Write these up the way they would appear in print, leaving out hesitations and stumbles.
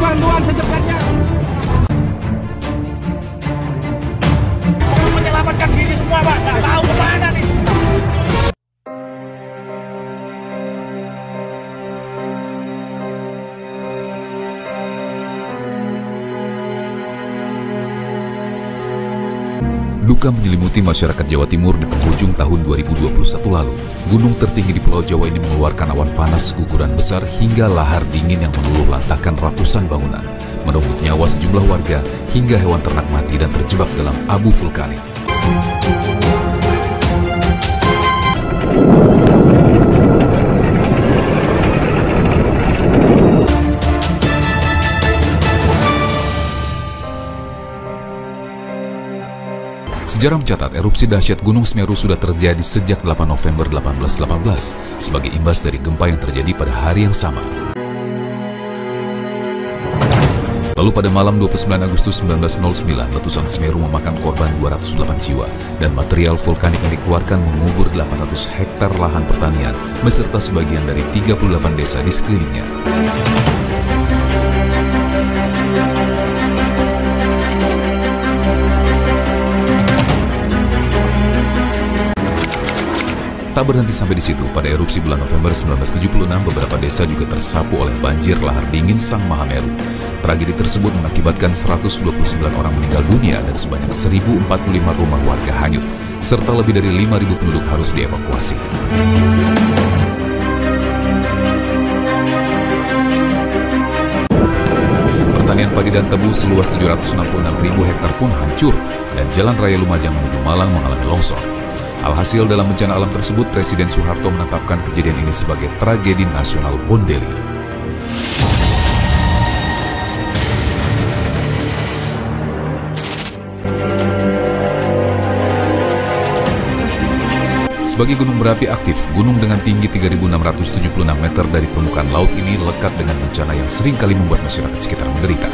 bantuan secepatnya. Menyelamatkan diri semua, Pak. Nggak tahu kemana nih. Duka menyelimuti masyarakat Jawa Timur di penghujung tahun 2021 lalu. Gunung tertinggi di Pulau Jawa ini mengeluarkan awan panas guguran besar hingga lahar dingin yang meluluh lantakkan ratusan bangunan, merenggut nyawa sejumlah warga hingga hewan ternak mati dan terjebak dalam abu vulkanik. Sejarah mencatat erupsi dahsyat Gunung Semeru sudah terjadi sejak 8 November 1818 sebagai imbas dari gempa yang terjadi pada hari yang sama. Lalu pada malam 29 Agustus 1909, letusan Semeru memakan korban 208 jiwa dan material vulkanik yang dikeluarkan mengubur 800 hektar lahan pertanian beserta sebagian dari 38 desa di sekelilingnya. Tak berhenti sampai di situ, pada erupsi bulan November 1976, beberapa desa juga tersapu oleh banjir lahar dingin Sang Mahameru. Tragedi tersebut mengakibatkan 129 orang meninggal dunia dan sebanyak 1.045 rumah warga hanyut, serta lebih dari 5.000 penduduk harus dievakuasi. Pertanian padi dan tebu seluas 766.000 hektar pun hancur, dan jalan raya Lumajang menuju Malang mengalami longsor. Alhasil dalam bencana alam tersebut, Presiden Soeharto menetapkan kejadian ini sebagai tragedi nasional Bondeli. Sebagai gunung berapi aktif, gunung dengan tinggi 3.676 meter dari permukaan laut ini lekat dengan bencana yang sering kali membuat masyarakat sekitar menderita.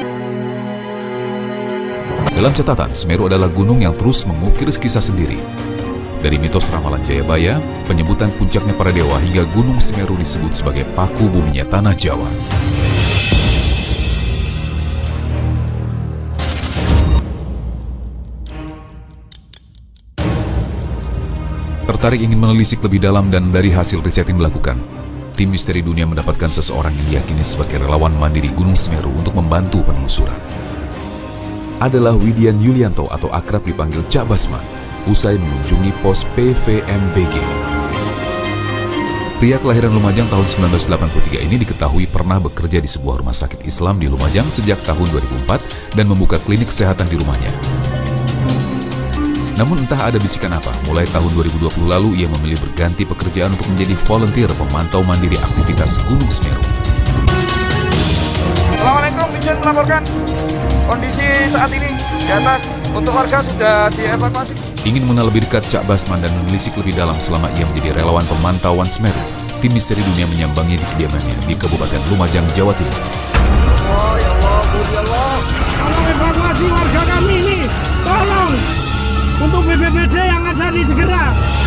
Dalam catatan, Semeru adalah gunung yang terus mengukir kisah sendiri. Dari mitos ramalan Jayabaya, penyebutan puncaknya para dewa hingga Gunung Semeru disebut sebagai paku buminya tanah Jawa. Tertarik ingin menelisik lebih dalam dan dari hasil riset yang dilakukan, tim misteri dunia mendapatkan seseorang yang diyakini sebagai relawan mandiri Gunung Semeru untuk membantu penelusuran. Adalah Widian Yulianto atau akrab dipanggil Cak Basman. Usai mengunjungi pos PVMBG. Pria kelahiran Lumajang tahun 1983 ini diketahui pernah bekerja di sebuah rumah sakit Islam di Lumajang sejak tahun 2004 dan membuka klinik kesehatan di rumahnya. Namun entah ada bisikan apa, mulai tahun 2020 lalu ia memilih berganti pekerjaan untuk menjadi volunteer pemantau mandiri aktivitas Gunung Semeru. Assalamualaikum, izin melaporkan kondisi saat ini di atas untuk warga sudah dievakuasi. Ingin mengenal lebih dekat Cak Basman dan menelisik lebih dalam selama ia menjadi relawan pemantauan Semeru, tim misteri dunia menyambangi di kediamannya di Kabupaten Lumajang, Jawa Timur. Oh ya Allah, ya Allah. Tolong evakuasi warga kami ini, tolong. Untuk BPBD yang ada di segera.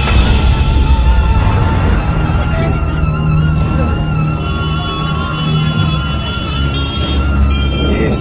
Yes.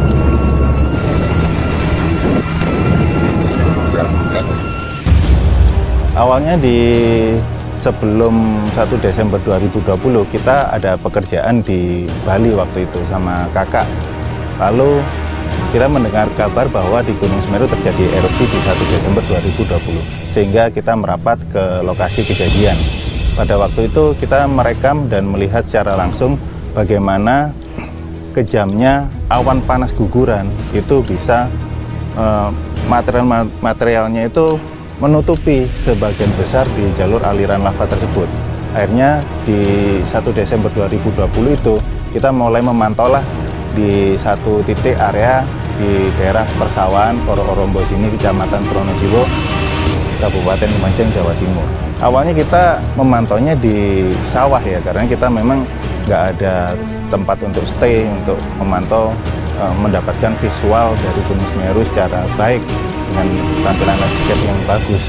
Awalnya sebelum 1 Desember 2020 kita ada pekerjaan di Bali waktu itu sama kakak. Lalu kita mendengar kabar bahwa di Gunung Semeru terjadi erupsi di 1 Desember 2020. Sehingga kita merapat ke lokasi kejadian. Pada waktu itu kita merekam dan melihat secara langsung bagaimana kejamnya awan panas guguran itu bisa materialnya itu menutupi sebagian besar di jalur aliran lava tersebut. Akhirnya di 1 Desember 2020 itu kita mulai memantau lah di satu titik area di daerah persawahan Oro-Orombo sini, Kecamatan Pronojiwo, Kabupaten Lumajang, Jawa Timur. Awalnya kita memantaunya di sawah ya, karena kita memang nggak ada tempat untuk stay, untuk memantau, mendapatkan visual dari Gunung Semeru secara baik dengan tampilan landscape yang bagus.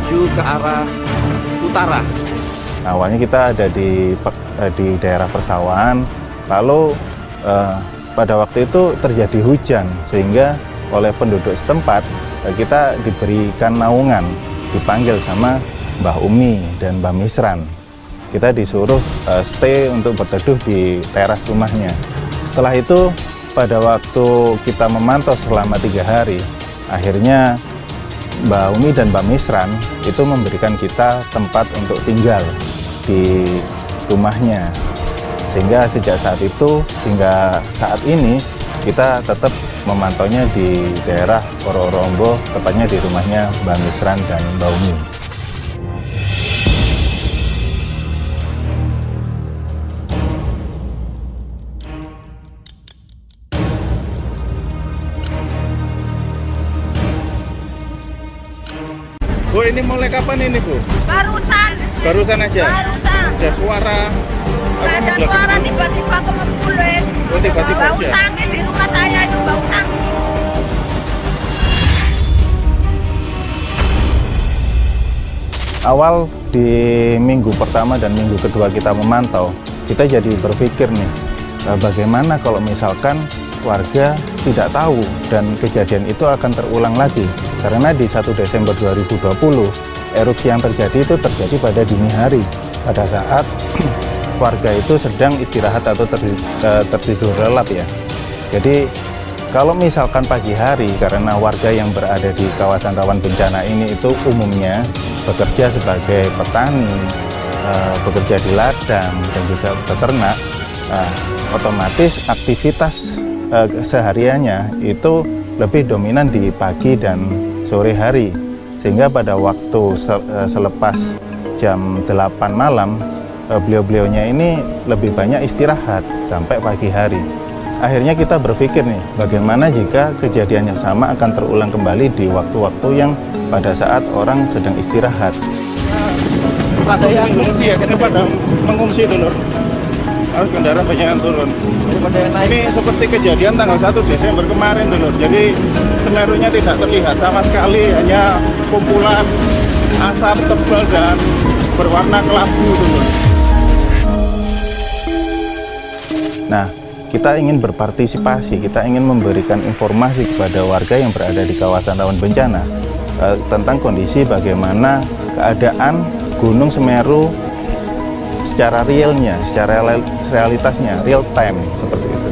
menuju ke arah utara. Awalnya kita ada di daerah persawahan, lalu pada waktu itu terjadi hujan sehingga oleh penduduk setempat kita diberikan naungan, dipanggil sama Mbah Umi dan Mbah Misran. Kita disuruh stay untuk berteduh di teras rumahnya. Setelah itu pada waktu kita memantau selama 3 hari, akhirnya Mbah Umi dan Mbah Misran itu memberikan kita tempat untuk tinggal di rumahnya. Sehingga sejak saat itu hingga saat ini kita tetap memantaunya di daerah Pororombo, tepatnya di rumahnya Mbah Misran dan Mbah Umi. Bu, ini mulai kapan ini, Bu? Barusan. Barusan aja? Barusan. Ada suara? Ada suara tiba-tiba kemudian. Oh, tiba-tiba Bau aja? sange di rumah saya itu bau sange. Awal di minggu pertama dan minggu kedua kita memantau, kita jadi berpikir nih, bagaimana kalau misalkan warga tidak tahu dan kejadian itu akan terulang lagi. Karena di 1 Desember 2020, erupsi yang terjadi itu terjadi pada dini hari, pada saat warga itu sedang istirahat atau tertidur lelap ya. Jadi kalau misalkan pagi hari, karena warga yang berada di kawasan rawan bencana ini itu umumnya bekerja sebagai petani, bekerja di ladang dan juga peternak, otomatis aktivitas sehariannya itu lebih dominan di pagi dan sore hari, sehingga pada waktu selepas jam 8 malam beliau-beliaunya ini lebih banyak istirahat sampai pagi hari. Akhirnya kita berpikir nih, bagaimana jika kejadian yang sama akan terulang kembali di waktu-waktu yang pada saat orang sedang istirahat. Ada yang mengungsi ya, kenapa pada mengungsi dulu? Harus kendaraan banyak yang turun. Ini seperti kejadian tanggal 1 Desember kemarin dulu. Jadi Semerunya tidak terlihat sama sekali, hanya kumpulan asap tebal dan berwarna kelabu dulu. Nah, kita ingin berpartisipasi, kita ingin memberikan informasi kepada warga yang berada di kawasan rawan bencana tentang kondisi bagaimana keadaan Gunung Semeru secara realnya, secara realitasnya, real time seperti itu.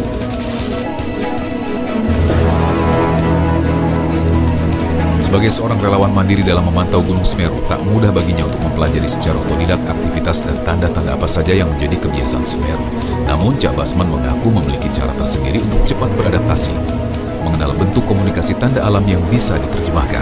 Sebagai seorang relawan mandiri dalam memantau Gunung Semeru, tak mudah baginya untuk mempelajari secara otodidak aktivitas dan tanda-tanda apa saja yang menjadi kebiasaan Semeru. Namun, Cak Basman mengaku memiliki cara tersendiri untuk cepat beradaptasi, mengenal bentuk komunikasi tanda alam yang bisa diterjemahkan.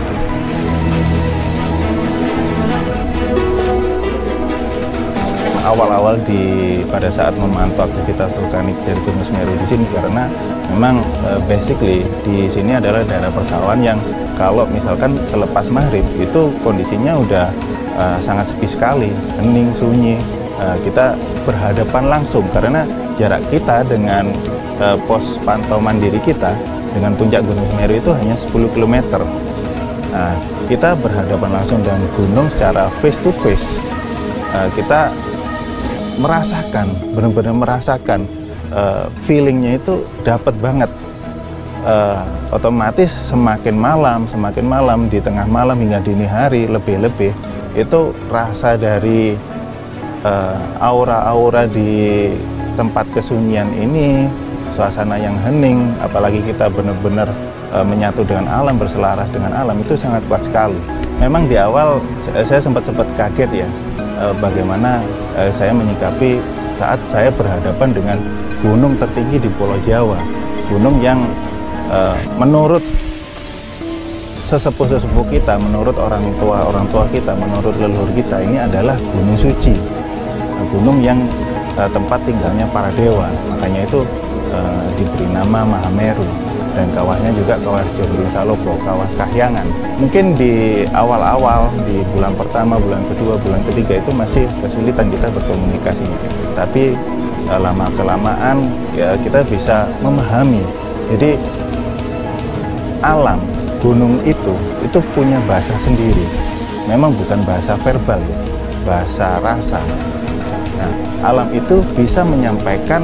Awal-awal pada saat memantau aktivitas vulkanik dari Gunung Semeru di sini, karena memang basically di sini adalah daerah persawahan yang kalau misalkan selepas maghrib itu kondisinya udah sangat sepi sekali, hening, sunyi. Kita berhadapan langsung karena jarak kita dengan pos pantau mandiri kita dengan puncak Gunung Semeru itu hanya 10 km. Nah, kita berhadapan langsung dengan gunung secara face to face. Kita merasakan, benar-benar merasakan feelingnya itu dapat banget. Otomatis semakin malam di tengah malam hingga dini hari lebih-lebih itu rasa dari aura-aura di tempat kesunyian ini, suasana yang hening, apalagi kita benar-benar menyatu dengan alam, berselaras dengan alam, itu sangat kuat sekali. Memang di awal saya sempat kaget ya, bagaimana saya menyikapi saat saya berhadapan dengan gunung tertinggi di Pulau Jawa, gunung yang menurut sesepuh-sesepuh kita, menurut orang tua kita, menurut leluhur kita, ini adalah gunung suci, gunung yang tempat tinggalnya para dewa, makanya itu diberi nama Mahameru. Dan kawahnya juga kawah Jogling Salopo, kawah Kahyangan. Mungkin di awal-awal, di bulan pertama, bulan kedua, bulan ketiga itu masih kesulitan kita berkomunikasi. Tapi lama-kelamaan ya, kita bisa memahami. Jadi alam, gunung itu punya bahasa sendiri. memang bukan bahasa verbal ya, bahasa rasa. Nah, alam itu bisa menyampaikan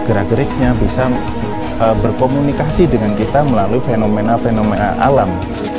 gerak-geriknya, bisa berkomunikasi dengan kita melalui fenomena-fenomena alam.